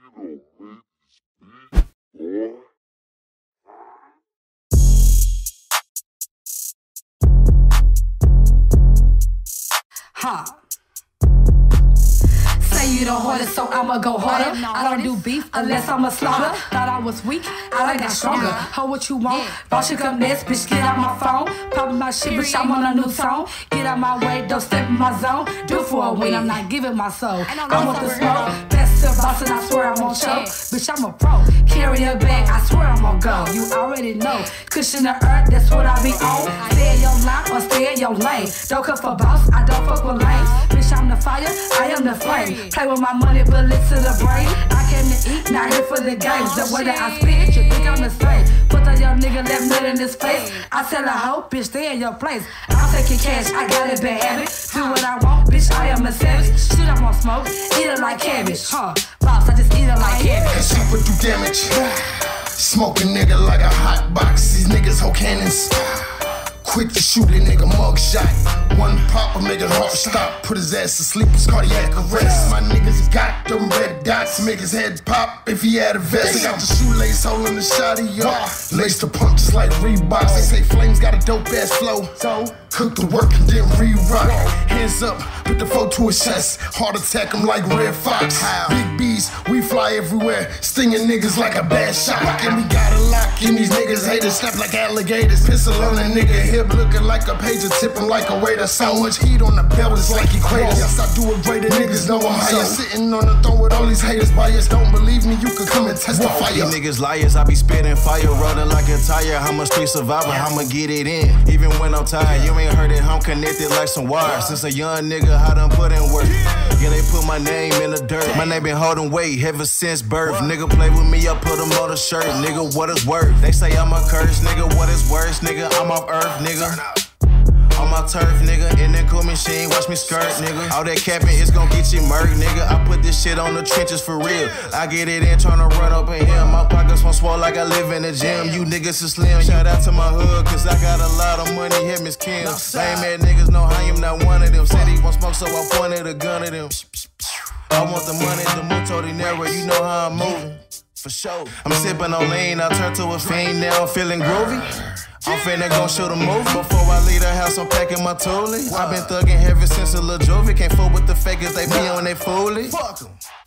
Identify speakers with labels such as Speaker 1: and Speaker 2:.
Speaker 1: Huh. Say you the hardest, so I'ma go harder. I don't do beef unless I'm a slaughter. Thought I was weak, I got stronger. Ho, what you want? Boss, you come next, bitch, get out my phone. Poppin' my shit, bitch, I'm on a new song. Get out my way, don't step in my zone. Do for a win, I'm not giving my soul. I want the smoke, best to boss, and I swear I'm on show. Bitch, I'm a pro, carry a bag, I swear I'm on go. You already know, cushion the earth, that's what I be on. Stay in your line or stay in your lane. Don't come for boss, I don't fuck with lanes. Bitch, I'm the fire, I am the flame. Play with my money, bullets to the brain. I came to eat, not here for the games. The way that I spit, you think I'm the same. Put on your nigga, left nut in his face. I tell a hoe, bitch, stay in your place. I'll take your cash, I got it, bad habit. Do what I want, bitch, I am a savage. Shit, I want smoke, eat it like cabbage. Boss, I just eat it like cabbage.
Speaker 2: That shit would do damage. Smoke a nigga like a hot box. These niggas hold cannons. Quick to shoot a nigga mug shot. One pop will make his heart stop. Put his ass to sleep, his cardiac arrest. My niggas got them red dots. Make his head pop if he had a vest. They got the shoelace holding the shotty up. Lace the pump just like Reeboks. They say Flames got a dope ass flow. So cook the work and then re-rock. Hands up, put the foe to his chest. Heart attack him like Red Fox. Big bees, we fly everywhere. Stinging niggas like a bad shot. And we got a lock in these niggas haters. Snap like alligators. Pistol on a nigga hip. Looking like a pager, tipping like a waiter. So much heat on the belt, it's like equators. Yes, I do it greater, niggas know I'm higher. Sitting on the throne with all these haters, bias. Don't believe me, you can come and testify.
Speaker 3: These niggas liars, I be spitting fire, rolling like a tire. I'm a street survivor, I'ma get it in. Even when I'm tired, you ain't heard it, I'm connected like some wires. Since a young nigga, I done put in work. Yeah, they put my name in the dirt. My name been holding weight ever since birth. Nigga play with me, I put him on the shirt. Nigga, what is worth? They say I'm a curse, nigga, what is worse? Nigga, I'm off earth, nigga. On my turf, nigga, in that cool machine, watch me skirt, nigga. All that capping, it's gon' get you murked, nigga. I put this shit on the trenches for real. I get it in, tryna run up in here. My pockets won't swell like I live in the gym. You niggas is slim. Shout out to my hood, cause I got a lot of money, hit Miss Kim. Lame ass niggas know I am not one of them. Said he won't smoke, so I pointed a gun at him. I want the money, the mucho dinero, you know how I'm moving. For sure. I'm sipping on lean, I turn to a fiend, now I'm feeling groovy. I'm finna gon' shoot a movie. Before I leave the house, I'm packing my toolie. I've been thugging ever since a little juvie. Can't fool with the fakers, they be on they foolie. Fuck 'em.